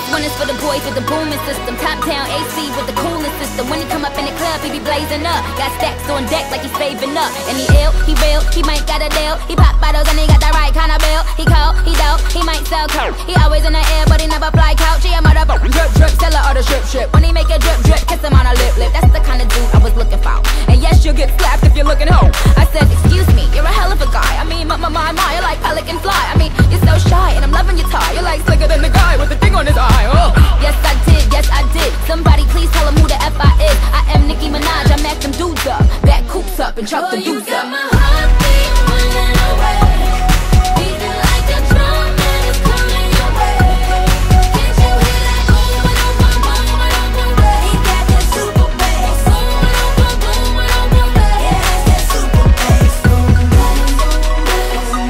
one is for the boys with the booming system. Top down AC with the coolest system. When he come up in the club, he be blazing up. Got stacks on deck like he's saving up. And he ill, he real, he might got a deal. He pop bottles and he got the right kind of bill. He cold, he dope, he might sell coke. He always in the air, but he never fly couch. He a motherfucker drip drip, seller or the strip. When he make a drip drip, kiss him on a lip. That's the kind of dude I was looking for. And yes, you'll get slapped if you're looking home. I said, excuse me, you're a hell of a guy. I mean, my, you're like pelican fly. I mean, you're so shy and I'm loving your tie. You're like slicker than the guy with the thing on his eye. Oh. Yes, I did. Somebody please tell him who the F I is. I am Nicki Minaj, I mack them dudes up. Back coops up and chuck the dudes up. My heartbeat running away. Beating like a drum and it's coming your way. Can't you hear that boom, boom, boom, boom, boom, boom? He got that super bass. Boom, boom, boom, boom, boom, boom. Yeah, that's that super bass. Boom, boom, boom, boom,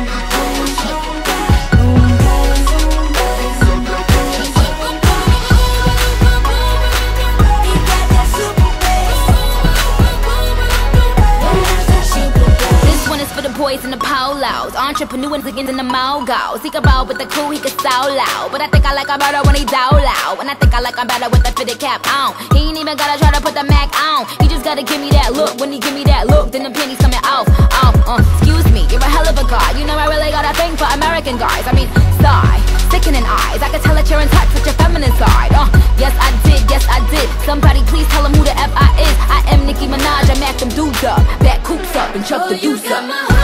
boys in the polos, entrepreneurs again in the mogos. He can roll with the crew, he can solo. But I think I like him better when he down low. And I think I like him better with the fitted cap on. He ain't even gotta try to put the Mac on. He just gotta give me that look. When he give me that look, then the pennies coming off. Excuse me, you're a hell of a guy. You know I really got a thing for American guys. I mean, sigh, sickening eyes. I can tell that you're in touch with your feminine side. Yes I did. Somebody please tell him who the F I is. I am Nicki Minaj, I mack them dudes up. Back coops up and chuck the deuce up.